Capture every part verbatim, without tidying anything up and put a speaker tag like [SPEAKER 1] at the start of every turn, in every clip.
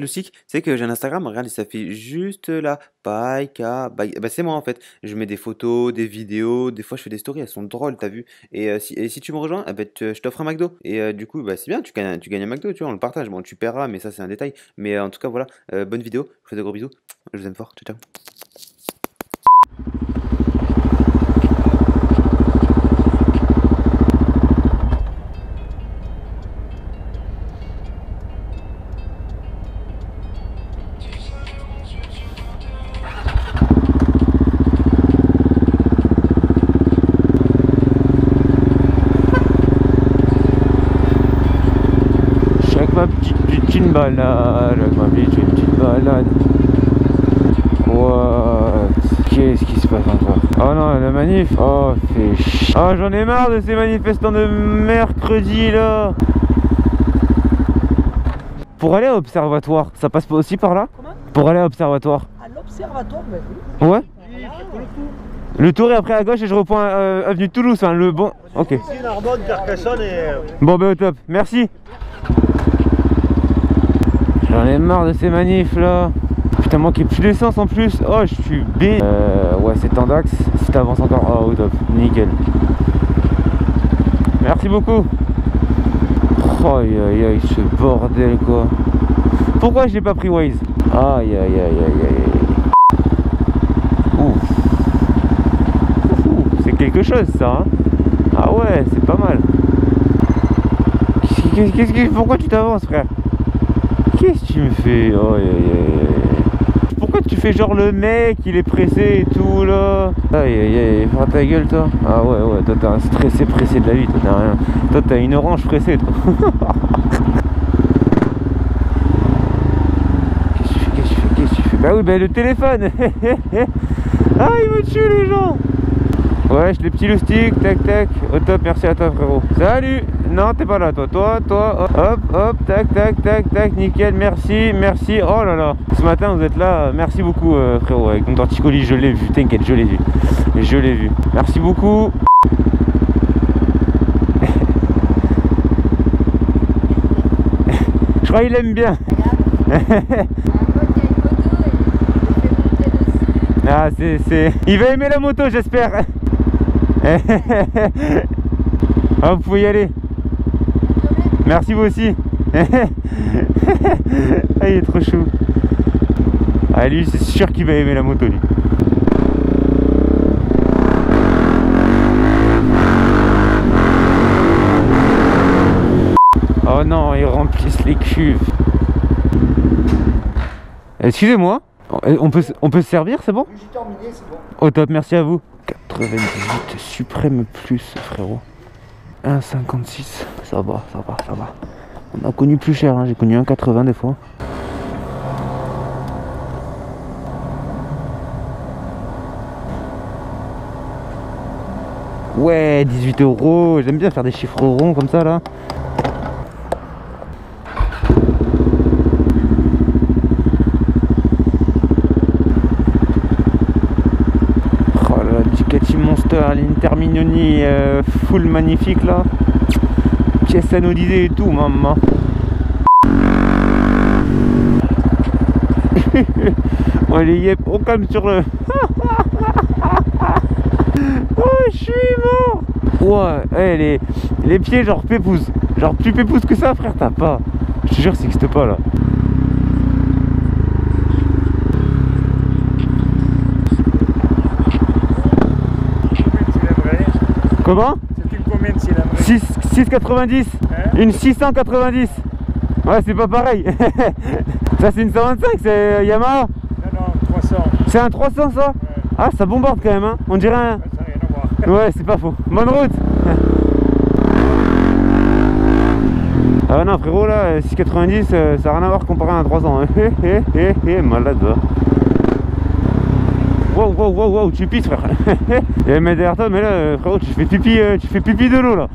[SPEAKER 1] Loustic, tu sais que j'ai un Instagram, regarde, ça fait juste là, Paika, bah, bah c'est moi en fait. Je mets des photos, des vidéos, des fois je fais des stories, elles sont drôles, t'as vu. Et, euh, si, et si tu me rejoins, eh ben, te- je t'offre un McDo. Et euh, du coup, bah, c'est bien, tu gagnes, un- tu gagnes un McDo, tu vois, on le partage. Bon, tu paieras, mais ça c'est un détail. Mais euh, en tout cas, voilà, euh, bonne vidéo, je vous fais de gros bisous, je vous aime fort, ciao ciao.
[SPEAKER 2] Chaque ma petite, petite balade, chaque ma petite, petite balade. What? Qu'est-ce qui se passe encore? Oh non, la manif. Oh, fait ch... Oh, j'en ai marre de ces manifestants de mercredi là. Pour aller à l'observatoire, ça passe pas aussi par là?
[SPEAKER 3] Comment?
[SPEAKER 2] Pour aller à l'observatoire.
[SPEAKER 3] À l'observatoire, ben oui.
[SPEAKER 2] Ouais.
[SPEAKER 3] Oui, il fait que le tour.
[SPEAKER 2] Le tour est après à gauche et je reprends euh, avenue de Toulouse, enfin le bon. Ok.
[SPEAKER 3] Ici, Narbonne, Carcassonne et...
[SPEAKER 2] Bon ben au top, merci. J'en ai marre de ces manifs là. Putain, moi qui ai plus d'essence en plus. Oh, je suis B. Euh, ouais, c'est Tendax. Si t'avances encore, oh, au top, nickel. Merci beaucoup. Oh, aïe aïe aïe, ce bordel quoi. Pourquoi j'ai pas pris Waze? Aïe aïe aïe aïe aïe. Ouf. C'est quelque chose ça, hein. Ah ouais, c'est pas mal. Qu'est-ce que, qu'est-ce que, pourquoi tu t'avances, frère? Qu'est-ce que tu me fais? Oh, aïe, aïe, aïe. Pourquoi tu fais genre le mec, il est pressé et tout là? Aïe aïe aïe, ferme ta gueule toi. Ah ouais ouais, toi t'es un stressé pressé de la vie, toi t'as rien. Toi t'as une orange pressée toi. Qu'est-ce que tu fais? Qu'est-ce que tu fais? Qu'est-ce que tu fais? Bah oui, bah le téléphone. Ah, il me tue les gens. Ouais, les petits loustiques, tac tac, au top, merci à toi frérot. Salut. Non, t'es pas là toi, toi, toi, hop, hop, tac tac tac tac, nickel, merci, merci. Oh là là, ce matin vous êtes là, merci beaucoup euh, frérot, avec ton torticolis, je l'ai vu, t'inquiète, je l'ai vu, je l'ai vu. Merci beaucoup. Je crois qu'il aime bien. Ah, c'est, c'est... Il va aimer la moto, j'espère. Ah, vous pouvez y aller. Merci vous aussi. Ah, il est trop chou. Ah, lui, c'est sûr qu'il va aimer la moto, lui. Oh non, ils remplissent les cuves. Excusez-moi. On peut, on peut se servir, c'est bon?
[SPEAKER 3] J'ai terminé, c'est bon.
[SPEAKER 2] Au top, merci à vous. quatre-vingt-dix-huit suprême plus, frérot. un virgule cinquante-six. Ça va, ça va, ça va. On a connu plus cher, hein. J'ai connu un virgule quatre-vingts des fois. Ouais, dix-huit euros. J'aime bien faire des chiffres ronds comme ça là. Monster, l'Intermignoni euh, full magnifique là. Pièce anodisée et tout, maman. On les yep, on calme sur le. Oh, je suis mort. Ouais, hey, les, les pieds genre pépouze. Genre plus pépouze que ça, frère, t'as pas. Je te jure, ça n'existe pas là. Comment?
[SPEAKER 3] C'est une combien s'il aimerait?
[SPEAKER 2] six virgule quatre-vingt-dix.
[SPEAKER 3] Hein?
[SPEAKER 2] Une six cent quatre-vingt-dix. Ouais, c'est pas pareil. Ça, c'est une cent vingt-cinq, c'est Yamaha.
[SPEAKER 3] Non, non, trois cents.
[SPEAKER 2] C'est un trois cents ça?
[SPEAKER 3] Ouais.
[SPEAKER 2] Ah, ça bombarde quand même, hein. On dirait un.
[SPEAKER 3] Ça n'a rien à voir.
[SPEAKER 2] Ouais, c'est pas faux. Bonne route. Ah non, frérot, là, six quatre-vingt-dix, euh, ça n'a rien à voir comparé à un trois cents. Hé hé hé hé, malade, va. Wow, wow, wow, wow, tu pisses, frère. Il y a un mec derrière toi, mais là, euh, frérot, tu fais pipi, euh, tu fais pipi de l'eau, là.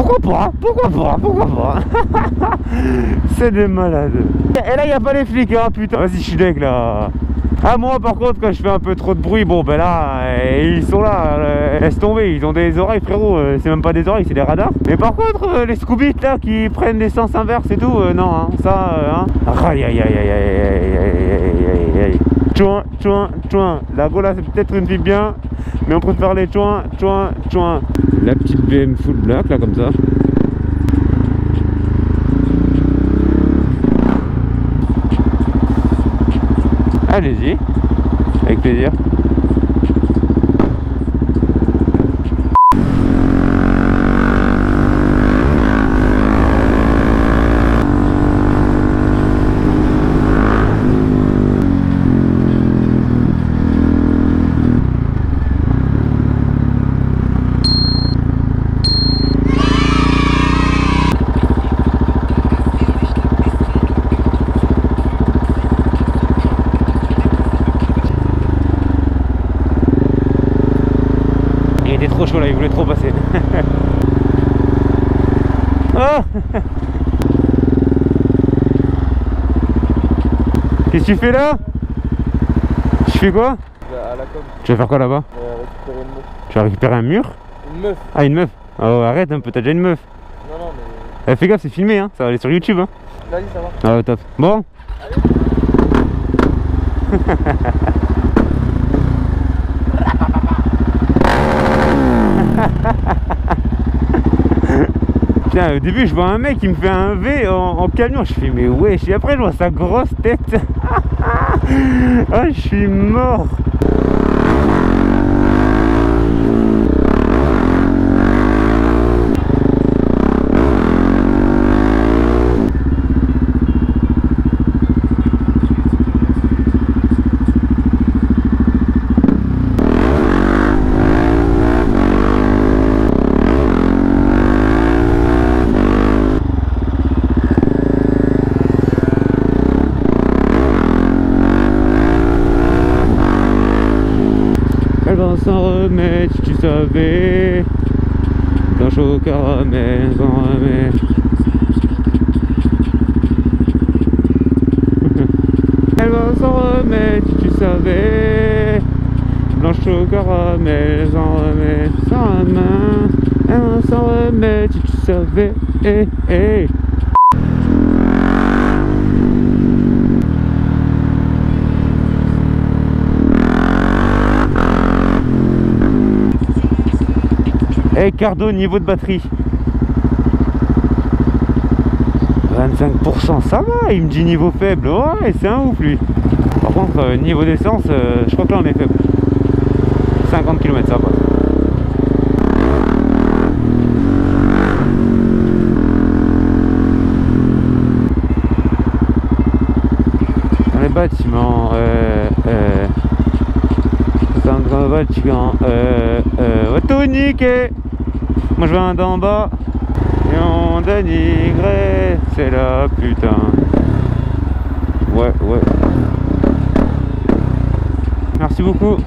[SPEAKER 2] Pourquoi pas? Pourquoi pas? Pourquoi pas? C'est des malades. Et là, il n'y a pas les flics, hein, putain. Vas-y, je suis deg, là. Ah, moi, par contre, quand je fais un peu trop de bruit, bon, ben là, ils sont là. Euh, laisse tomber, ils ont des oreilles, frérot. Euh, c'est même pas des oreilles, c'est des radars. Mais par contre, euh, les Scoobies, là, qui prennent des sens inverses et tout, euh, non, hein, ça, euh, hein. Aïe, aïe, aïe, aïe, aïe, aïe, aïe, aïe, aïe. Chouin, chouin, chouin. La Gola, c'est peut-être une fille bien, mais on préfère les chouin, chouin, chouin. La petite B M full black, là, comme ça. Allez-y, avec plaisir. Trop chaud là, il voulait trop passer. Oh. Qu'est-ce que tu fais là? Tu fais quoi?
[SPEAKER 4] À la com.
[SPEAKER 2] Tu vas faire quoi là-bas?
[SPEAKER 4] Euh, récupérer une meuf.
[SPEAKER 2] Tu vas récupérer un mur?
[SPEAKER 4] Une meuf.
[SPEAKER 2] Ah, une meuf. Oh, arrête un peu, t'as déjà une meuf.
[SPEAKER 4] Non, non, mais...
[SPEAKER 2] Eh, fais gaffe, c'est filmé, hein. Ça va aller sur YouTube, hein.
[SPEAKER 4] Vas-y, ça va.
[SPEAKER 2] Ah, top. Bon. Putain, au début je vois un mec qui me fait un V en, en camion, je fais mais wesh, et après je vois sa grosse tête. Ah, je suis mort. Elle va s'en remettre si tu savais. Blanche au caramel, s'en remet. Elle va s'en remettre si tu savais. Blanche au caramel, s'en remet. Sans la main. Elle va s'en remettre si tu savais. Hey, hey. Eh hey Cardo, niveau de batterie vingt-cinq pour cent, ça va, il me dit niveau faible, ouais c'est un ouf lui. Par contre euh, niveau d'essence, euh, je crois que là on est faible. cinquante kilomètres ça passe. Dans les bâtiments, euh, euh, dans le bâtiment, euh, euh, on va tout niquer. Moi je viens d'en bas et on dénigrait, c'est la putain. Ouais, ouais. Merci beaucoup.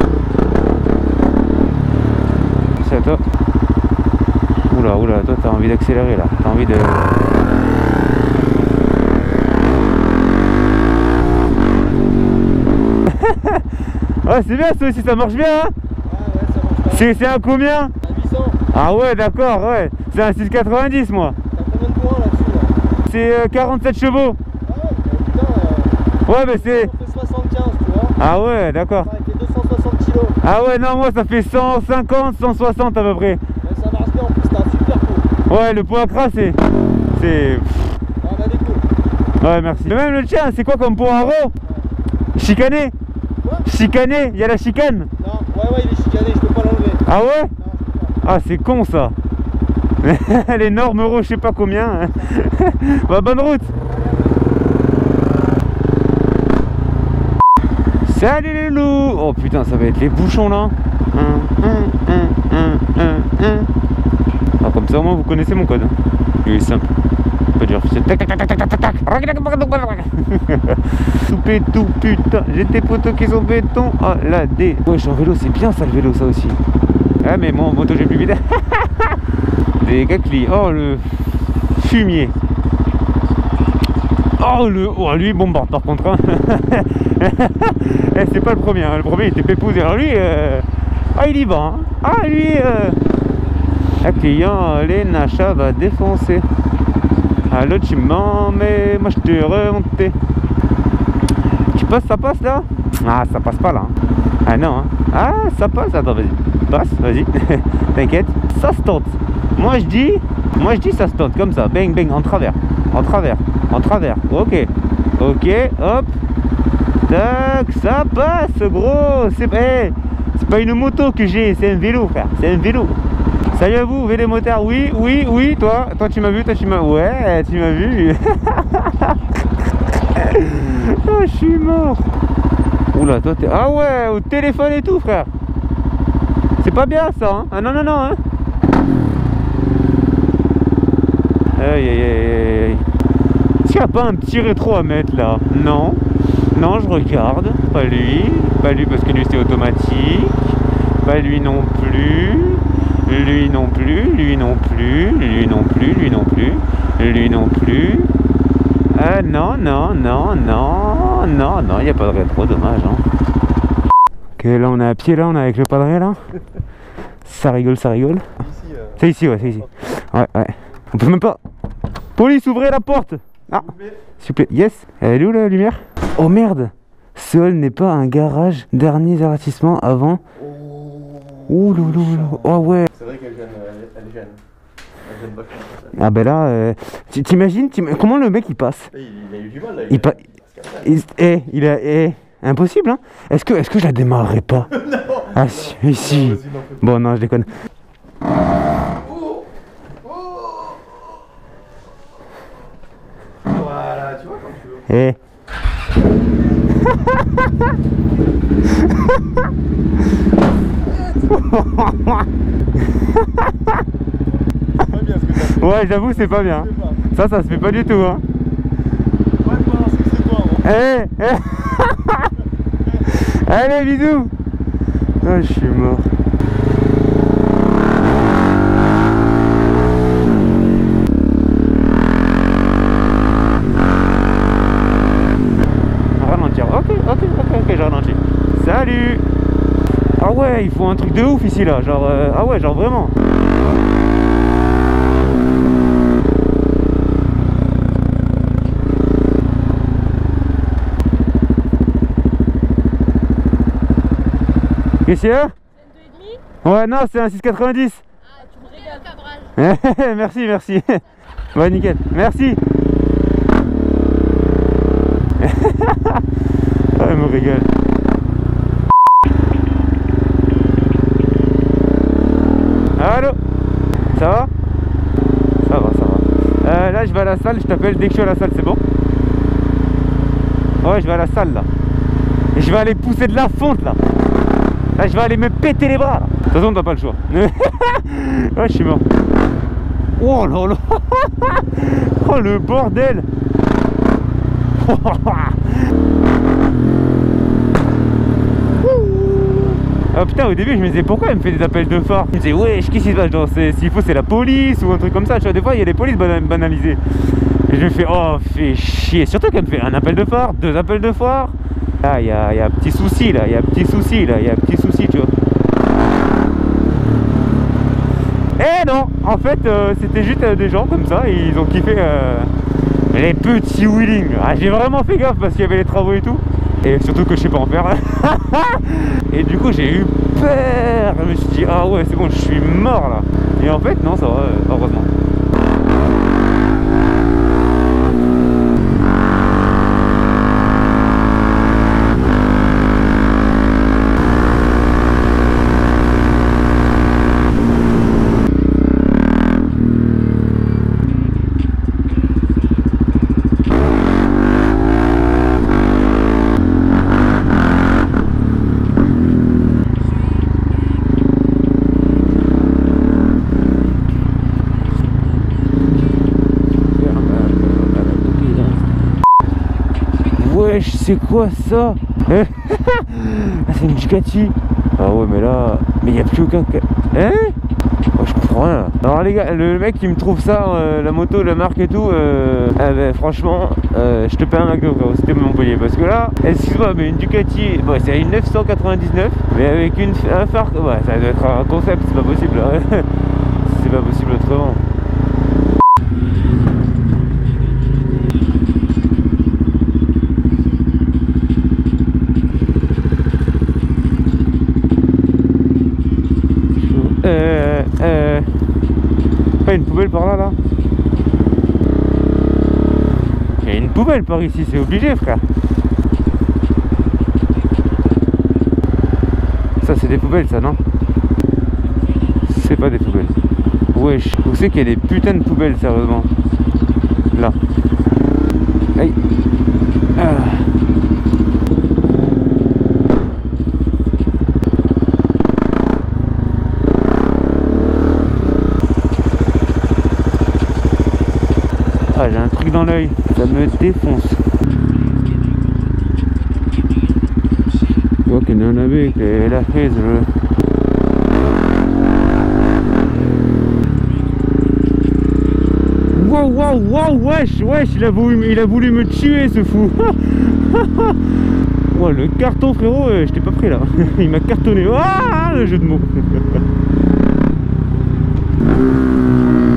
[SPEAKER 2] Merci à toi. Oula, oula, toi t'as envie d'accélérer là. T'as envie de... Ouais, c'est bien ça aussi, ça marche bien hein.
[SPEAKER 4] Ah ouais, ça marche pas.
[SPEAKER 2] C'est un combien?
[SPEAKER 4] huit cents.
[SPEAKER 2] Ah ouais, d'accord, ouais. C'est un six quatre-vingt-dix moi.
[SPEAKER 4] T'as combien de courant là-dessus là?
[SPEAKER 2] C'est euh, quarante-sept chevaux.
[SPEAKER 4] Ah ouais, bah, putain, euh,
[SPEAKER 2] Ouais, mais c'est...
[SPEAKER 4] on fait soixante-quinze, tu vois.
[SPEAKER 2] Ah ouais, d'accord.
[SPEAKER 4] Ça fait deux cent soixante kilos.
[SPEAKER 2] Ah ouais, non, moi ça fait cent cinquante, cent soixante à peu près.
[SPEAKER 4] Mais ça marche bien, en plus t'as un super pot.
[SPEAKER 2] Ouais, le point gras c'est... C'est...
[SPEAKER 4] Ah, on a des coups.
[SPEAKER 2] Ouais, merci. Mais même le tien, c'est quoi comme point haro? Chicané?
[SPEAKER 4] Quoi?
[SPEAKER 2] Chicané, il y a la chicane?
[SPEAKER 4] Non, ouais, ouais, il est chicané, je peux pas l'enlever.
[SPEAKER 2] Ah ouais?
[SPEAKER 4] Non, je peux pas.
[SPEAKER 2] Ah, c'est con ça. Les normes euros, je sais pas combien. Bah, bonne route. Salut les loups. Oh putain, ça va être les bouchons là. Un, un, un, un, un, un. Ah, comme ça au moins vous connaissez mon code. Il est simple. Pas dur. C'est tac tac tac tac tac tac tac. Tout tout putain. J'ai des poteaux qui sont béton. Oh la dé. Ouais, je suis en vélo, c'est bien ça le vélo ça aussi. Ah mais mon moto j'ai plus vite. Des caclis. Oh le fumier. Oh le. Oh lui il bombarde par contre. Hein. Eh, c'est pas le premier. Hein. Le premier il était pépouze. Alors lui. Euh... Ah il y va. Hein. Ah lui. Euh... Accueillant les Nacha va défoncer. Ah l'autre tu mens mais moi je t'ai remonté. Tu passes, ça passe là? Ah ça passe pas là. Ah non hein. Ah ça passe, attends vas-y. Passe, vas-y. T'inquiète. Ça se tente. Moi je dis. Moi je dis ça se tente comme ça. Bang bang en travers. En travers. En travers. Ok. Ok. Hop. Tac. Ça passe gros. C'est hey, c'est pas une moto que j'ai, c'est un vélo frère. C'est un vélo. Salut à vous, vélo motard, oui, oui, oui, toi, toi tu m'as vu, toi tu m'as... Ouais, tu m'as vu. Oh, je suis mort. Oula, toi t'es... Ah ouais, au téléphone et tout, frère. C'est pas bien ça, hein. Ah non, non, non, hein. Aïe, aïe, aïe, aïe. Est-ce qu'il n'y a pas un petit rétro à mettre, là? Non. Non, je regarde. Pas lui. Pas lui, parce que lui, c'est automatique. Pas lui non plus. Lui non plus, lui non plus, lui non plus, lui non plus, lui non plus. Ah non, non, non, non, non, non, il n'y a pas de rétro, dommage. Hein. Ok, là on est à pied, là, on est avec le padré, là. Ça rigole, ça rigole.
[SPEAKER 4] Ici, euh...
[SPEAKER 2] C'est ici, ouais, c'est ici. Ouais, ouais. On peut même pas. Police, ouvrez la porte. Ah, s'il vous plaît, yes. Elle est où la lumière? Oh merde. Seul n'est pas un garage. Dernier avertissement avant. Ouh loulou, oh ouais.
[SPEAKER 4] C'est vrai qu'elle gêne, elle est jeune. Elle gêne vachement.
[SPEAKER 2] Ah ben là, euh, t'imagines, comment le mec il passe?
[SPEAKER 4] Il, il a eu du mal là.
[SPEAKER 2] Il, il, pa il, il, eh, il a, eh, impossible hein. Est-ce que, est-ce que je la démarrerai pas?
[SPEAKER 4] Non.
[SPEAKER 2] Ah si, si. Non, bon non, je déconne.
[SPEAKER 4] Oh. Oh. Voilà, tu vois quand tu veux.
[SPEAKER 2] Eh. Ouais, j'avoue, c'est pas bien. Ça, ça se fait pas du tout, hein.
[SPEAKER 4] Ouais, je pense que c'est toi.
[SPEAKER 2] Eh, eh. Allez, bisous. Oh, je suis mort. Ralentir. Ok, ok, ok, ok, j'ai ralenti. Salut. Ah ouais, il faut un truc de ouf ici là, genre euh, ah ouais, genre vraiment. Qu'est-ce qu'il y a? Ouais, non, c'est un six quatre-vingt-dix.
[SPEAKER 5] Ah, tu me régales, cabrage.
[SPEAKER 2] Merci, merci. Ouais, nickel, merci. Ah, elle me régale. Allô? Ça va? Ça va, ça va. Euh, là, je vais à la salle, je t'appelle dès que je suis à la salle, c'est bon? Ouais, je vais à la salle, là. Et je vais aller pousser de la fonte, là. Là, je vais aller me péter les bras, là. De toute façon, t'as pas le choix. Ouais, je suis mort. Oh là là. Oh, le bordel. Ah putain, au début je me disais pourquoi elle me fait des appels de phare. Je me disais ouais, qu'est-ce qui se passe, genre s'il faut c'est la police ou un truc comme ça, tu vois, des fois il y a les polices banalisées. Et je me fais oh fais chier, surtout qu'elle me fait un appel de phare, deux appels de phare. Là il y a, y a un petit souci là, il y a un petit souci là, il y a un petit souci tu vois. Eh non, en fait euh, c'était juste euh, des gens comme ça et ils ont kiffé euh, les petits wheelings. Ah, j'ai vraiment fait gaffe parce qu'il y avait les travaux et tout. Et surtout que je sais pas en faire. Et du coup j'ai eu peur. Je me suis dit ah ouais c'est bon, je suis mort là. Et en fait non, ça va, heureusement. Wesh, c'est quoi ça? Ah, c'est une Ducati. Ah ouais, mais là, mais il n'y a plus aucun. Hein? Oh, je comprends rien. Alors les gars, le mec qui me trouve ça, euh, la moto, la marque et tout, euh, ah ben, franchement, euh, je te paie un McDo frérot, c'était Montpellier. Parce que là, excuse-moi, mais une Ducati, bon, c'est une neuf cent quatre-vingt-dix-neuf, mais avec une, un phare, ouais, ça doit être un concept, c'est pas possible. Hein. C'est pas possible autrement. Euh, euh, pas une poubelle par là, là. Il y a une poubelle par ici, c'est obligé, frère. Ça, c'est des poubelles, ça, non? C'est pas des poubelles. Wesh, où c'est qu'il y a des putains de poubelles, sérieusement? Là. Aïe. Ah. Ah, j'ai un truc dans l'œil, ça me défonce. Je vois qu'il y en a un avec la frise. Wow, wow, wow, wesh, wesh, il a voulu, il a voulu me tuer ce fou. Oh, le carton frérot, euh, je t'ai pas pris là. Il m'a cartonné. Ah, le jeu de mots.